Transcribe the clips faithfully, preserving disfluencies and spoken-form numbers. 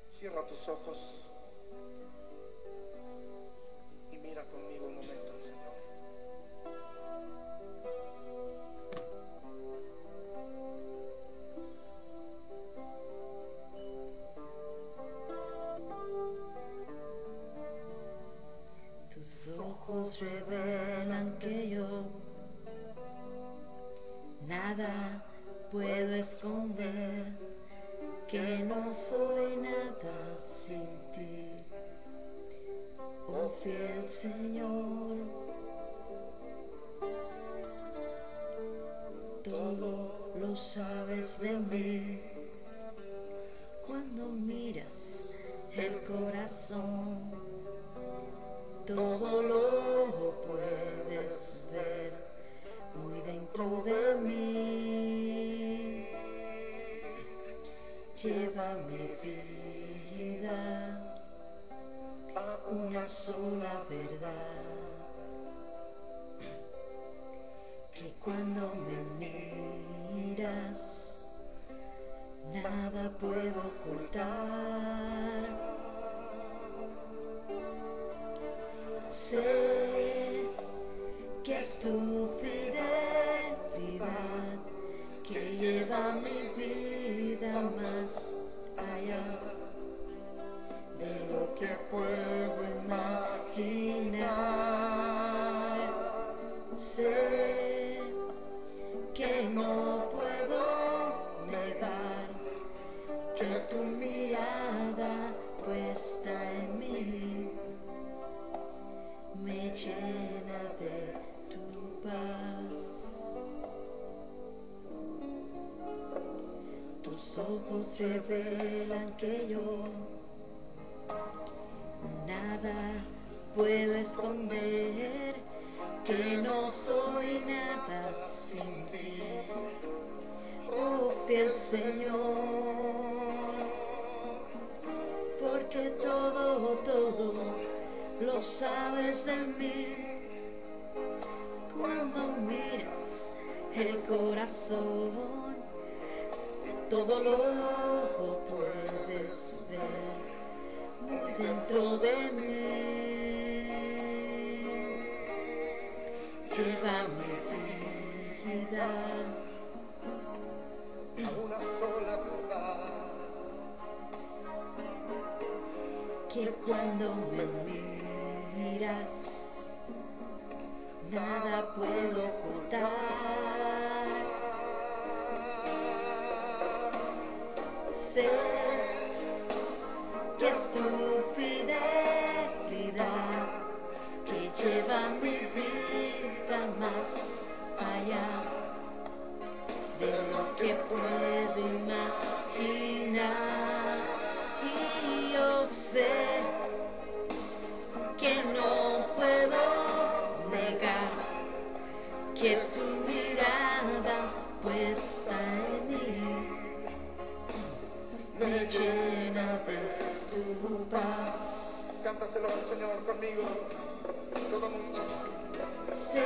Cierra tus ojos y mira conmigo un momento al Señor. Tus ojos revelan que yo nada puedo esconder, que no soy nada sin ti, oh fiel Señor. Todo lo sabes de mí, cuando miras el corazón, todo lo puedes ver muy dentro de mí. Lleva mi vida a una sola verdad, que cuando me miras nada puedo ocultar. Sé que es tu fidelidad que lleva mi vida más allá de lo que puedo imaginar. Sé que no puedo negar que tu mirada puesta en mí me llena de tu paz. Tus ojos revelan que yo nada puedo esconder, que no soy nada sin ti, oh fiel Señor, porque todo, todo lo sabes de mí, cuando miras el corazón, todo lo puedes ver muy dentro de mí. Lleva mi vida A una sola verdad, que cuando me miras nada puedo ocultar. Sé que es tu fidelidad que lleva mi vida más allá de lo que puedo imaginar. Y yo sé que no puedo negar que tu mirada puesta en mí me llena de tu paz. cántaselo al Señor conmigo, todo mundo. Sé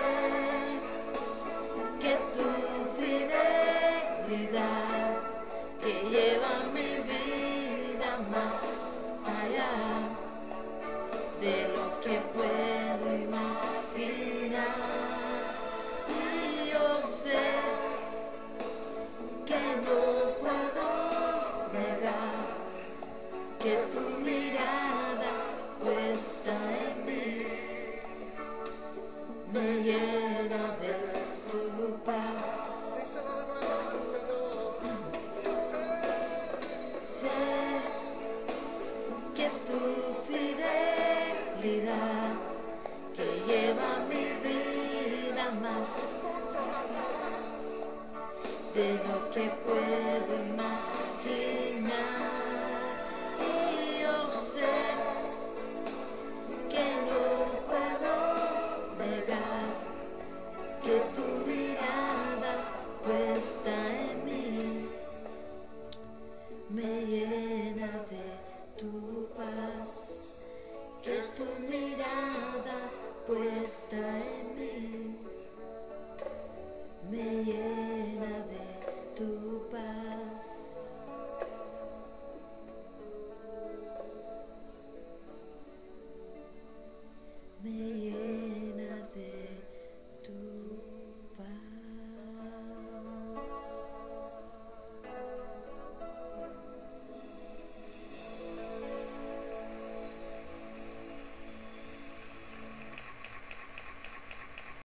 que es tu fidelidad que lleva mi vida más allá de lo que puedo imaginar. Y yo sé que no puedo negar que tu mirada puesta en mí me llena de tu paz. Díselo de nuevo al Señor. Yo sé, Sé que es tu fidelidad que lleva mi vida más mucho más allá. de lo que puedo imaginar. Y yo sé que no puedo negar que tu mirada puesta en mí me llena de tu paz, que tu mirada puesta en mí me llena de tu paz. me